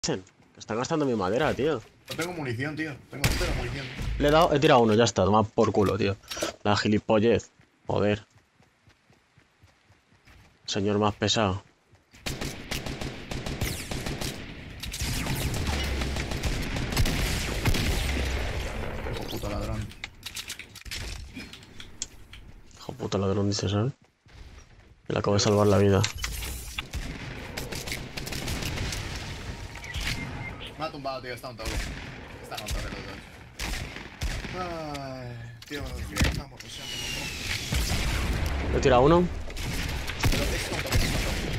Que están gastando mi madera, tío. No tengo munición, tío. Tengo cero munición. Le he dado, he tirado uno, ya está, toma por culo, tío. La gilipollez. Joder. Señor más pesado. Hijo puto ladrón. Hijo puto ladrón, dice, ¿sabes? Que le acabo de salvar la vida. Me ha tumbado, tío. Está un toque. Está un toque los dos. Ay, tío, que estamos rusheando un montón. Le he tirado uno. Pero es un toque, es un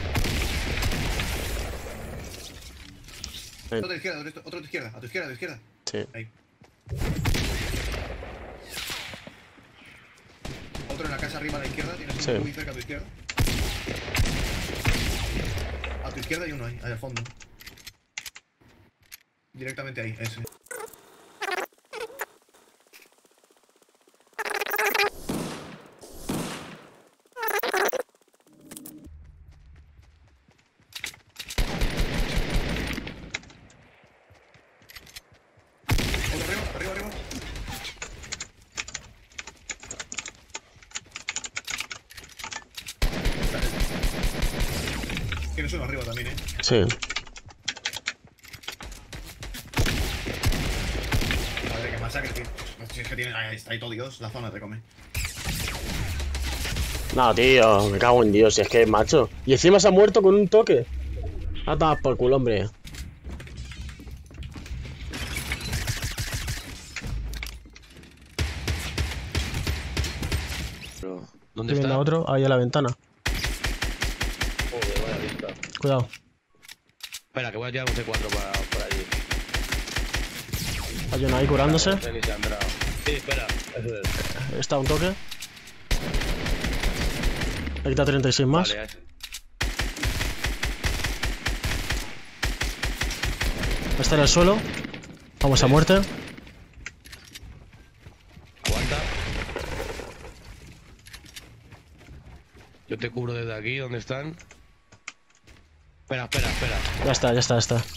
toque. Otro a tu izquierda, otro a tu izquierda. A tu izquierda, a tu izquierda. Sí. Ahí. Otro en la casa arriba a la izquierda. Tienes Sí. uno muy cerca a tu izquierda. A tu izquierda hay uno ahí al fondo. Directamente ahí, ese. Otro arriba, arriba, arriba. Tienes uno arriba también, Sí. Madre, que masacre, tío. No, si es que tiene. Ahí está ahí todo Dios, la zona te come. No, tío, me cago en Dios, si es que macho. Y encima se ha muerto con un toque. Ah, toma por culo, hombre. Pero, ¿dónde Estoy viendo está? a otro, ahí a la ventana. Joder, vaya vista. Cuidado. Espera, que voy a tirar un C4 por allí. Hay uno ahí curándose. No sé ni si han entrado. Sí, espera. Eso es. Está un toque. Le quita 36 más. Vale, Está en el suelo. Vamos a muerte. aguanta. Yo te cubro desde aquí, ¿dónde están? Espera, espera, espera. Ya está, ya está, ya está.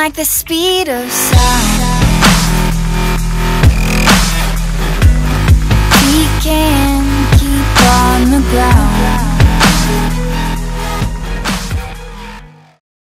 like the speed of sound.